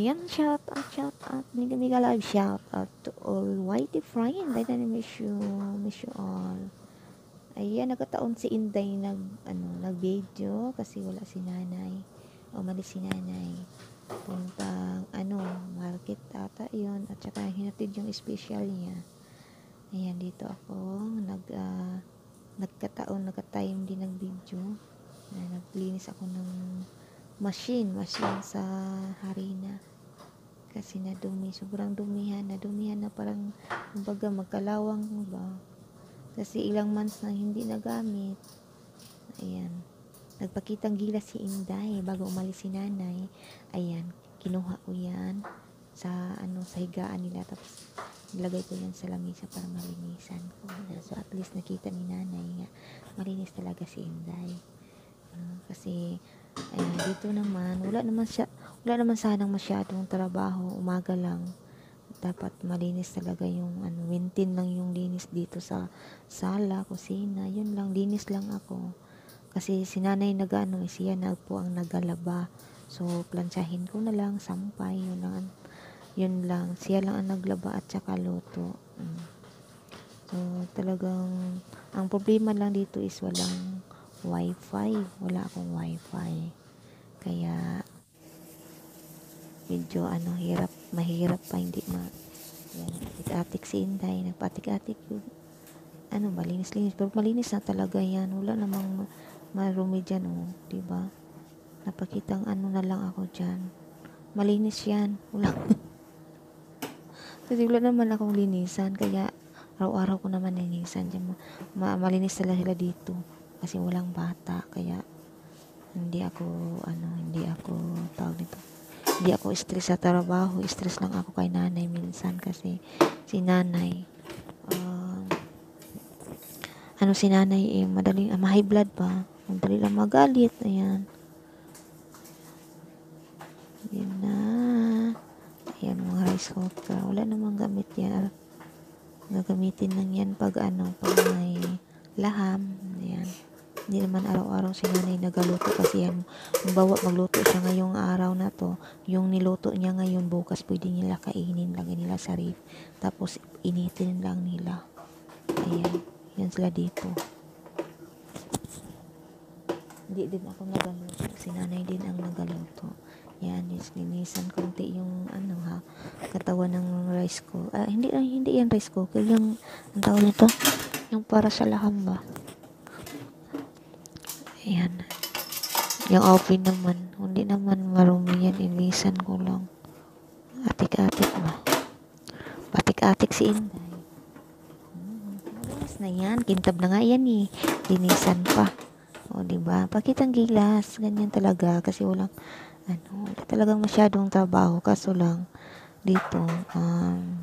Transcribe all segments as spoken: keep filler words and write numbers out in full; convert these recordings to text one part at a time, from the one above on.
Ayan, shout out, shout out. Mega mega love shout out to all whitey friend. I didn't miss you, miss you all. Ayan, nagkataon si Inday nag, ano, nag-video kasi wala si nanay. Umalis si nanay. Puntang, ano, market ata yun. At saka hinatid yung special niya. Ayan, dito ako. Nag, uh, nagkataon, nagka-time din ng video. Uh, naglinis ako ng machine, machine sa harina. Kasi nadumi, sobrang dumihan, nadumihan na parang, kumbaga, magkalawang ba? Kasi ilang months na hindi nagamit. Ayan. Nagpakitang gilas si Inday bago umalis si nanay. Ayan. Kinuha ko yan sa, ano, sa higaan nila. Tapos, nilagay ko yan sa lamisa para malinisan ko. So, at least nakita ni nanay nga, malinis talaga si Inday. Uh, kasi, ayan, dito naman, wala naman siya, wala naman sanang masyadong trabaho. Umaga lang. Dapat malinis talaga yung ano, maintain lang yung linis dito sa sala, kusina, yun lang, linis lang ako. Kasi si nanay nag-ano, siya na po ang nagalaba. So, plansyahin ko na lang, sampay, yun lang, yun lang, siya lang ang naglaba at saka luto. Mm. So, talagang, ang problema lang dito is walang wifi, wala akong wifi. Kaya, medyo ano, hirap, mahirap pa, hindi ma, yan, atik-atik si Inday, nagpatik-atik yung, ano, malinis-linis, pero malinis na talaga yan, wala namang marumi dyan, oh, diba, napakitang ano na lang ako dyan, malinis yan, wala, kasi wala naman akong linisan, kaya, araw-araw ko naman linisan dyan, ma, malinis talaga sila dito, kasi walang bata, kaya, hindi ako, ano, hindi ako, tawag nito, hindi ako stress sa trabaho, stress lang ako kay nanay minsan kasi si nanay uh, ano si nanay eh, madaling, uh, high blood pa, madali lang magalit, ayan, yun na, ayan mga rice cooker, wala namang gamit yan, gagamitin lang yan pag ano, pag may laham, ayan. Hindi naman araw-araw si nanay nagaluto kasi yan, bawa magluto siya ngayong araw na to, yung niluto niya ngayon bukas pwede nila kainin, lagay nila sa ref, tapos initin lang nila. Ayan, yan sila dito. Hindi din ako nagaluto, si nanay din ang nagaluto. Yan, linisan konti yung ano ha, katawan ng rice cooker. Ah, hindi, ah, hindi yan rice cooker, yung, ang tawag nito, yung para sa laham ba? Ayan. Yung oven naman, hindi naman marumi yan, inisan ko lang. Atik-atik ba? Patik-atik si Inday. Hmm, malas na yan, kintab na nga yan eh. Linisan pa. O, diba? Pakitang gilas, ganyan talaga, kasi walang, ano, wala talagang masyadong trabaho, kaso lang, dito, um,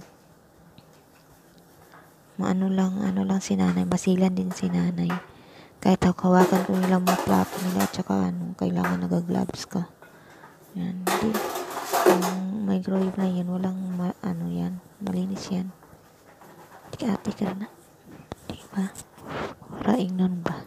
maano lang, ano lang si nanay, masilan din si nanay. Kahit hawakan ko nilang mga plato nila at saka ano, kailangan nagagloves ka. Yan. Hindi. Yung microwave na yan, walang ma, ano yan, malinis yan. Tika-ati ka na. Diba? Raing nun ba?